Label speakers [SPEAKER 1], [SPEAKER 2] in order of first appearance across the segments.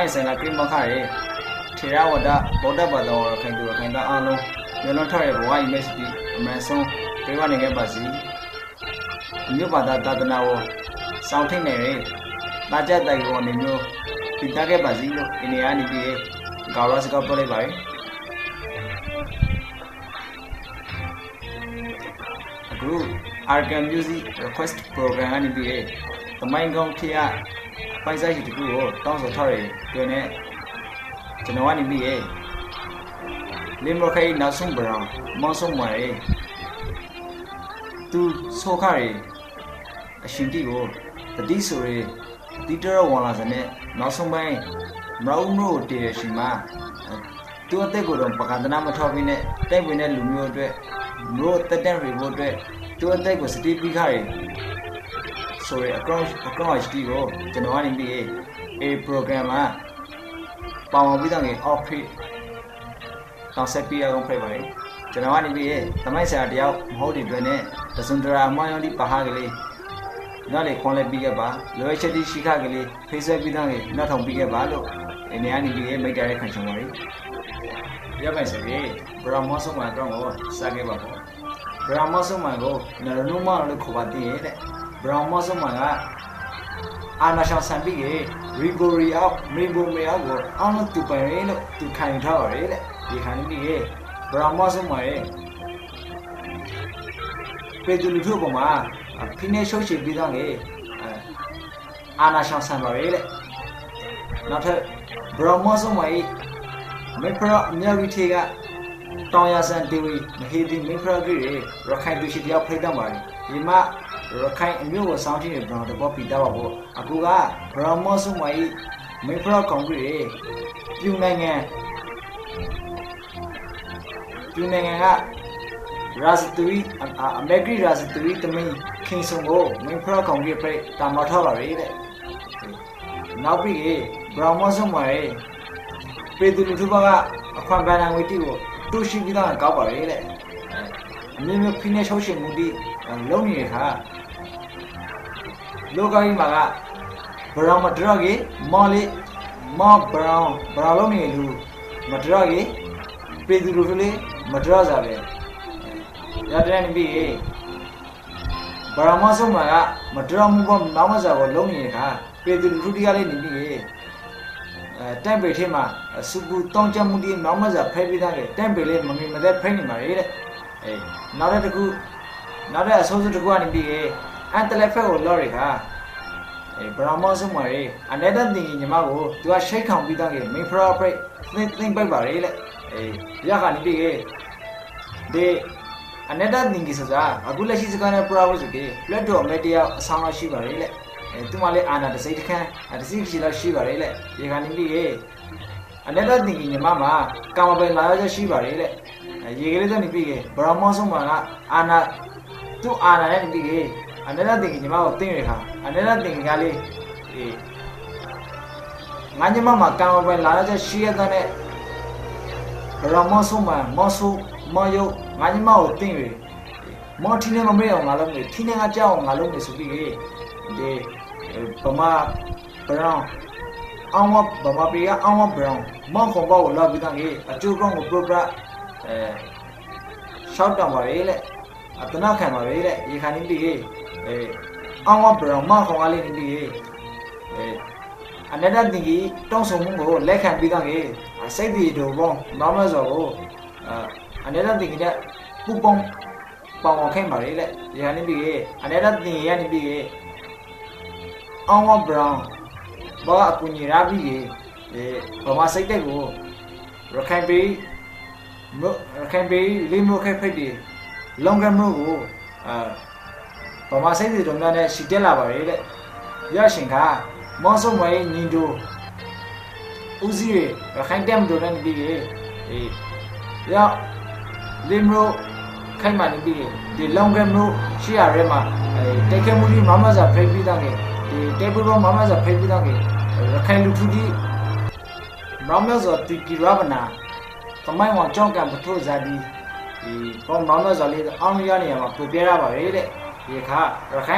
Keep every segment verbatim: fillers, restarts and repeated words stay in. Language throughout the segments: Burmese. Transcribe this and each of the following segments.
[SPEAKER 1] မိုင်းဆိုင်လာကိမခရဲထေရဝဒဗုဒ္ဓဘာသာဝရခိုင်သူရခိုင်သားအားလုံးမျိုးလုံးထားတဲ့ဘဝ image ဒီအမှန်ဆုံးပြေဝနိုင်ခဲ့ပါစီမြို့ဘာသာသာသနာကိုစောင့်ထိန်နေတဲ့တာကြတိုက်ကိုနေမျိုးပြတာခဲ့ပါစီလို့ဒီနေရာနေပြီးဂါရစကပ်ပေါ်လိုက်ပါရယ်အခု Arcan Music Request Program ကနေပြီးတမိုင်းကောင်းခေတ်ပိုင်ဆိုင်တကူကိုတောင်းဆိုထားရတွင်နဲ့ကျွန်တော်ကနေပြီးရလင်းမခိုင်နောက်ဆုံးဘရောင်မောင်းဆုံးမရသူဆိုခရအရှင်တီကိုတတိဆိုရတီတရဝန်လာစနဲ့နောက်ဆုံးပိုင်းမရောမလို့တည်ရရှိမှာသူအသက်ကိုတော့ပကဒနာမထောက်ပြီးနဲ့တိုက်ဝင်တဲ့လူမျိုးအတွက်မျိုးတက်တဲ့ရီဖို့အတွက်သူအသက်ကိုစတီးပြီးခရဆိုရအကောင့်အကောင့်အတီကိုကျွန်တော်ကနေပြီးအေ program မှာပေါအောင်ပြီးတော့ငယ် office တော့ဆက်ပြီးအောင်ဖိတ်ပါလေကျွန်တော်ကနေပြီးတမိုင်းဆရာတယောက်မဟုတ်ဒီတွင်နဲ့တစွန်ဒရာမောင်ယောဒီပါဟာကလေးနောက်လေခွန်လည်းပြီးခဲ့ပါလောချက်တိရှိခကလေး Facebook ပြီးတော့ငယ်နောက်ထောင်ပြီးခဲ့ပါလို့ဒီနေရာနေပြီးမိတ်တယ်ခံချင်ပါလေရပါစေလေဘရာမောဆုံးမှာတော့စားခဲ့ပါပေါ့ဘရာမောဆုံးမှာကိုနရနုမလို့ခေါ်ပါတည်တဲ့ဘရာမောဆုံးမှာကအာနာရှောင်းဆန်ပြီးရီဂိုရီအောက်မီဘိုမေအောက်ကိုအောင်းလို့တူပဲလို့သူခံထားပါလေတဲ့ဒီခါနေပြီးဘရာမောဆုံးမှာပေတူလူထုပေါ်မှာဖိနေရှုပ်ချပြီးတော့လေအာနာရှောင်းဆန်ပါလေတဲ့နောက်ထပ်ဘရာမောဆုံးမှာမေဖရာမြဝီထေကတောင်ရဆန်တီဝီမဟေဒီမေဖရာကြီးရခိုင်သူရှိတယောက်ဖိတ်တော့ပါလေဒီမှာရခိုင်အမျိုးကိုစောင်းထင်းနေဘရောင်တော့ပြီးတော့ပေါ့အခုကဘရာမောဆုမိုင်မေဖရာကောင်ကြီးပြူနိုင်ငံပြူနိုင်ငံကရာဇတူရီအမေဂရီရာဇတူရီတမင်းခင်ဆုံကိုမေဖရာကောင်ကြီးပြတာမထောက်ပါလေတဲ့နောက်ပြီးဘရာမောဆုမိုင်ပေတူလူထုဘကအခွန်ပန်နာငွေတီကိုတူရှိပြီးတော့ကောက်ပါလေတဲ့အမျိုးမျိုးဖိနေရှောက်ရှင်မှုတီလုံးနေတဲ့ခါလောကကြီးမှာကဘရောင်မဒရကြီးမော်လီမော်ဘရောင်ဘရောင်လုံးနေလူမဒရကြီးပေသူလူလေးမဒရစားပဲရတဲ့နေပြီဘရောင်မဆုံးမှာကမဒရမှုကမောင်မစားကိုလုံးနေတဲ့ခါပေသူလူတီကလေးနေပြီအဲတမ်ပေထဲမှာစုပူတောင်းကြမှုဒီမောင်မစားဖဲပြီးသားလေတမ်ပေလေးမမီမသက်ဖိနေမှာလေတဲ့အဲနောက်တစ်ခုနောက်တဲ့အဆိုးဆုံးတစ်ခုကနေပြီးအန်တလက်ဖက်ကိုလော်ရခါအဲဘရာမောဆုမရေအနေနဲ့တင်ညီမကိုသူကရှိတ်ခေါင်ပြီးတော့မင်းဖရာဖိတ်သင်သင်ပိုက်ပါလေလေအဲရခါနေပြီးဒီအနေနဲ့တင်ကြီးစားအခုလက်ရှိစကားနဲ့ပရာဝစုကေလက်တော်အမေတရားအဆောင်ရှိပါလေလေအဲသူမလေးအာနာတစိတ်တခန်းတစိရှိလောက်ရှိပါလေလေဒီခါနေပြီးအနေနဲ့တင်ကြီးညီမမှာကာမပိုင်လာရရှိပါလေလေရေကလေးတော့နေပြီးဘရာမောဆုမကအာနာသူအာနာနဲ့နေပြီးအနေနဲ့တင်ညီမကိုတင်းရခါအနေနဲ့တင်ကလေးအေးငါညီမမှာကာမပိုင်လာရရှိရတဲ့ဘရာမောဆုမမောဆုမောယုငါညီမကိုတင်းရမောထင်းနဲ့မမေ့အောင်ငါလုံးနေထင်းနဲ့ငါကြောက်အောင်ငါလုံးနေဆိုပြီးဒီပမာဘရောင်အောင်ဝဘမပီယာအောင်ဝဘရောင်မောင်ခေါ်ပေါ့ကိုလောက်ပြီးတော့အကျိုးကောင်းကိုပရိုဂရမ်အဲရှောက်တောင်ပါလေလေအတနာခံပါလေလေရေခါနေပြီးအဲအောင်ဝဘရောင်မောင်ခေါ်အားလေးနေပြီးအဲအနေနဲ့တင်ကြီးတောင်းဆိုမှုကိုလက်ခံပြီးတော့စိတ်တည်တို့ဘောမောင်မစောကိုအနေနဲ့တင်ကြီးတဲ့ပူပေါင်းပေါအောင်ခိုင်းပါလေလေရေခါနေပြီးအနေနဲ့တင်ရနေပြီးအောင်ဝဘရောင်ဘာအကူညီရပြီးအဲဘာမစိတ်တဲ့ကိုရခိုင်ပြည်ရခိုင်ပြည်လိမိုခိုင်ဖိတ်ဒီလောင်ကမို့ကိုအာဘာမစိတ်တဲ့တုံးနဲ့ရှိတက်လာပါလေတဲ့ရရှင်ကမောဆုံမရဲ့ညီတို့ဦးစီးရခိုင်တမ်တို့နဲ့ပြီးအေးရလိမိုခိုင်မှနေပြီးဒီလောင်ကမို့ရှိရရဲမှာအဲတက်ခဲမှုဒီမမစာဖိတ်ပြီးတော့ဒီတေပူရောမမစာဖိတ်ပြီးတော့ရခိုင်လူထုဒီမောင်မစောတီကီရဗနာသမိုင်းဝကြောင်းကံပထိုးဇာဒီဒီဘောမောင်မစောလေးအောင်ရနေရမှာပူပြရပါလေတဲ့ဒီခါရခိုင်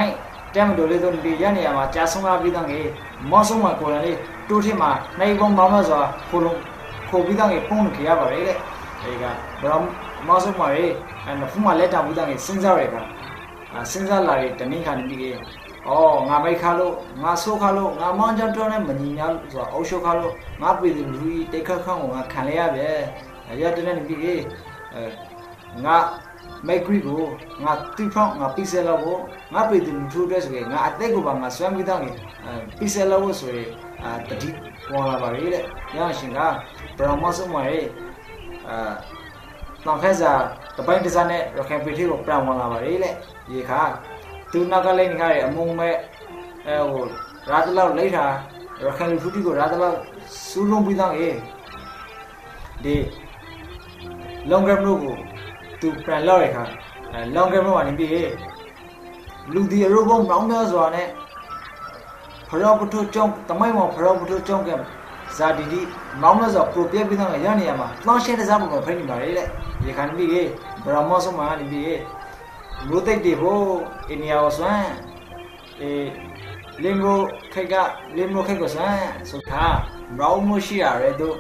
[SPEAKER 1] Damn dolly don't be Yanni ama Jasuma Bidangi, Mosuma Kolani, Tutima, Naibon Mamaza, Kobidang a Pon Kiava, Bram Mosumari, and the Fuma Leta Budang is Sinzareka, Sinzalari, the Nikan Big. Oh, Namakalo, Masokalo, Namanjantone, Manina, Oshokalo, Mapi, Rui, Dekakamo, Kanea, Yatan Big. Nga Megrigo, nga Tipong, nga Piselavo, nga Pidin two days away, nga Ategoba, nga Swam Vidang, Piselavo, so the deep one of our reader, Yanshinga, Bramoso Mare, Namfeza, the point is on it, Rocan Pretty of Brown one of our reader, Yaka, two Nagalin Harry among my rather later, Rocan Futigo, rather Sulum Vidang, the longer logo. To Pralorica, and longer one in B A. Look the Robo Browners on it. Parobuto jump, the Mimo Parobuto jump, Zadidi, Browners of Propia Bidang Yaniama, Planchet is up of a penny married. You can be a Bramoso man in B A. Rotate the ho in the house one. A Limbo Kega, Limbo Kegosan, so car, Brown Moshia, Redo,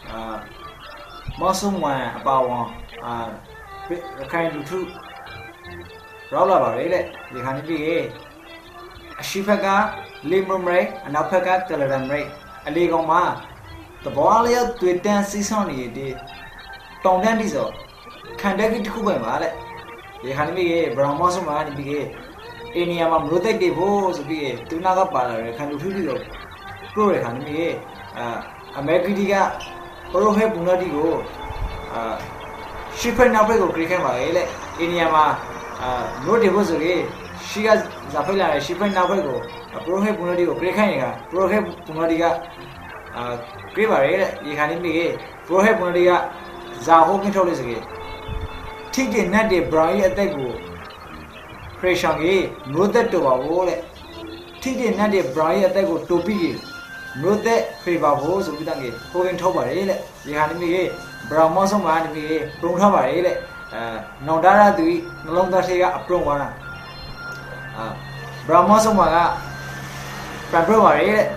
[SPEAKER 1] Mossum one about one. Kind of two Rolla Varele, the Hanibi a Shifaga, Limbum Ray, and Alpaca Telegram Ray, a legal ma. The Boalia to a dance season ye did. Tom Dandizo, Kandaki to Kuba Male, the Hanibi, Brahmoso Man be any among rotate the voice be to Naga Pala, kind of video. Glory Hanibi, a Megridiga, Orohe Bunadigo. Shipper Napago Cricama, Iniama, no divorce again. She has Zapella, Shipper Napago, a Prohe Punadigo, Cricania, Prohe Punadiga, Criva, Yahanimi, Prohe Punadiga, Zaho controls again. Take the Nadi Brai at the go. Creshangi, no that to a wall. Take the Nadi Brai at the go to be. No that Criva was with a Hogan Toba, Yahanimi. Brahmoso man be Brunhava, Nodara dui, no longer say a promana. Brahmoso maga, February,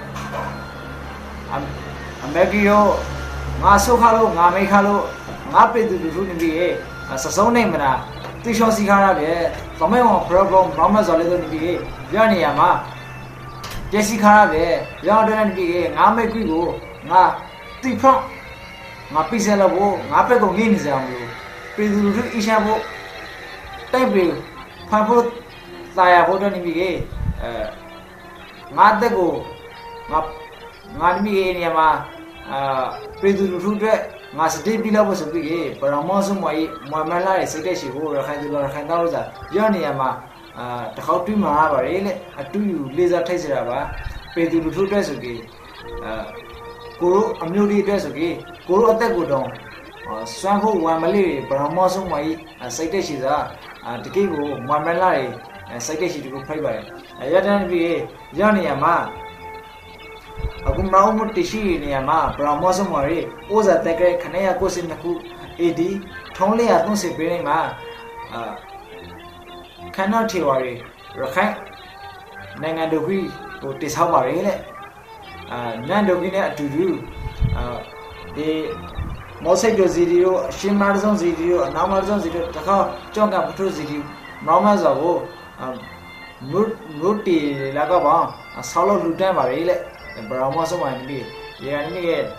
[SPEAKER 1] a Megio, Maso Halo, Name Halo, Mapi to the food in B A, a Sasso name, Tishon Sikara, Tomeo program, Brahmas a little B A, Yaniama, Jessica, Yardan B A, Name Grigo, Na Tipon. Nga Pisela wo, nga pe ko ngin sa mo. Pidu ru isha wo. Tai pe pha pho taya pho ni mi ge. Eh nga de ko nga nga ni mi ge ni ma ah pidu ru de nga state pi la bo so pi ge. Paramo so mo yi mo ma la sai de shi ko ra khan du la khan da lo sa. Yo ni ma ah ta khau twi ma ba re le. Atu yu laser thai sira ba. Pidu ru de so ge. Ah Guru Amudi dress okay. Guru at the Gudon. Swango Wamali, Bramoso Mai, and Saiteshiza, and Tikigo, Mamelari, and Saiteshi to go play by. A Yadan V. Johnny Ama Agumau Tishi Niama, Bramoso Mari, Oza Teke, Kanea Kosinaku, A D, Tony Atmosi Birima, Cannot Tiwari, Rakai, Nangandogi, or Tisawari. Nandogina to do the Mosaic Zidio, Shimarzon Zidio, Namazon Zidio, Taka, Jonga Putu Zidio, Mamazago, Muti Lagaba, a solo Lutan Varele, and Bramoso and be. Yanni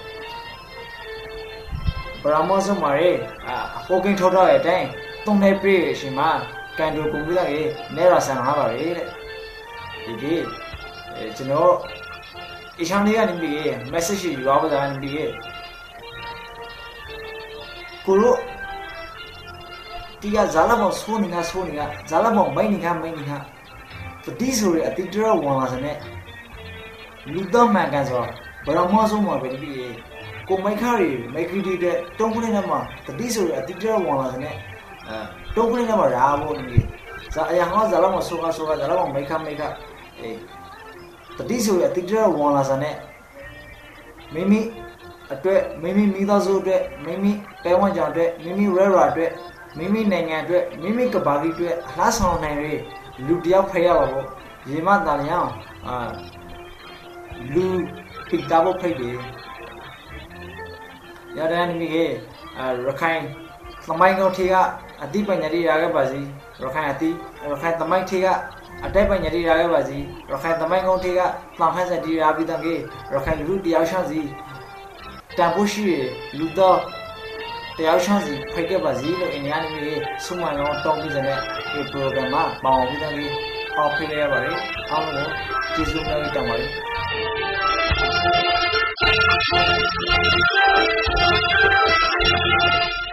[SPEAKER 1] Bramoso Mare, a poking total at time, Tone Pre, Shima, can do Kumila, Nera San Havare. It is, you know. Ishania in B A, message you over the B A. Kuru Tia Zalamo swooning us, swooning up, Zalamo mining her, mining her. For this way, a teacher one was a net. Ludum Magazo, but a Muslim of B A. Go my carry, make you did it, don't put in a month. For this way, a teacher one was a net. Don't put in a rabo in me. So I have Zalamo Soka Soka, Zalamo make up, make up. The diesel at the girl one as a net. Mimi, a dread, Mimi Midazo dread, Mimi, Taiwan Jan dread, Mimi Rera dread, Mimi Nanga dread, Mimi Kabagi dread, last on Nare, Ludia Payabo, ရေမတာလျောင်းအာလူပိတာဘဖိတ်တယ်ရတဲ့နိမိကေအာရခိုင်သမိုင်းကောင်းထေကအတိပညာတိရာခဲ့ပါစီရခိုင်အတိရခိုင်သမိုင်းထေကအတိုက်ပညာတိရာခဲ့ပါစီရခိုင်သမိုင်းကောင်းထေကသံဖက်စတိရာပြီးတန်ကေရခိုင်လူတရားရှောင်းစီတန်ဖို့ရှိလူတော်တရားရှောင်းစီဖိတ်ခဲ့ပါစီလို့အင်္ဂါနိမိကေဆုမန်ကောင်းတောင်းပြီးတဲ့ဒီ program မှာပေါအောင်ပြီးတန်ကေအောက်ဖိလိုက်ရပါတယ်အားလုံးကိုကျေးဇူးများကြီးတင်ပါတယ်